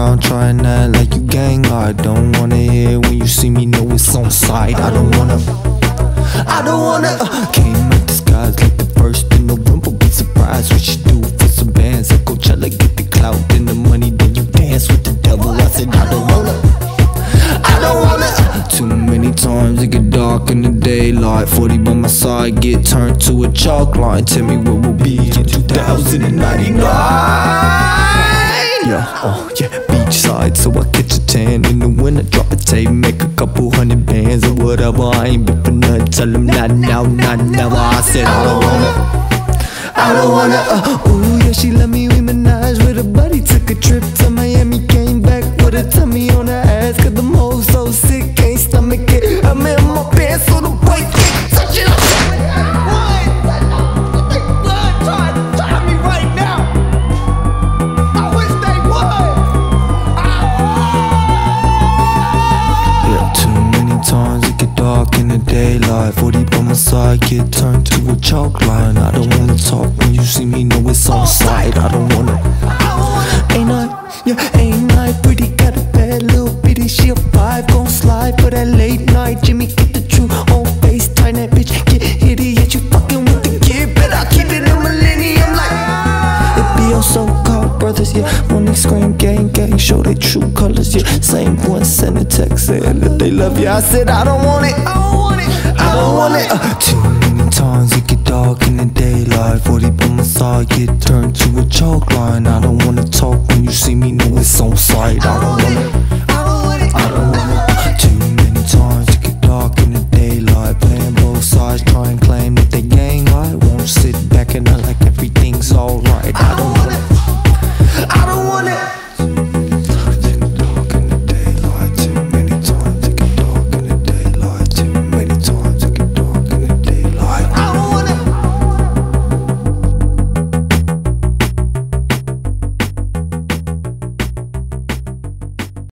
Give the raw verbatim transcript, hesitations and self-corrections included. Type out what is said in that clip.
around trying that like you gang. I don't wanna hear when you see me, know it's on sight. I don't wanna, I don't wanna uh, Came out disguised like the first in November. Be surprised what you do for some bands at Coachella. Get the clout and the money, then you dance with the devil. I said I don't wanna, I don't wanna uh, Too many times it get dark in the daylight. Forty by my side get turned to a chalk line. Tell me what will be in two thousand ninety-nine. Yeah, oh yeah, beachside, so I catch a tan in the winter. Drop a tape, make a couple hundred bands or whatever. I ain't been for nothing, tell them not now, not never. I said I don't wanna, I don't wanna uh, Ooh yeah, she let me with Minaj with a buddy. Took a trip to Miami, came back with a tummy on her ass. Cause the mo's so sick, can't stomach it. I'm in my pants so the boy can't touch it. Daylight, forty by my side, get turned to a chalk line. I don't wanna talk when you see me, know it's on sight. I don't wanna, ain't I, yeah, ain't I pretty? Got a bad little bitty, she a five, gon' slide for that late night. Jimmy, get the truth on FaceTime, that bitch get idiot. You fucking with the kid, but I keep it a millennium like it be your so-called brothers, yeah. When they scream gang gang, show their true colors, yeah. Same one send a text saying that they love you. I said I don't want it, I don't want it, I don't want it uh. Too many times it get dark in the daylight. Forty by my side get turned to a chalk line. I don't wanna talk when you see me, know it's on sight. I don't wanna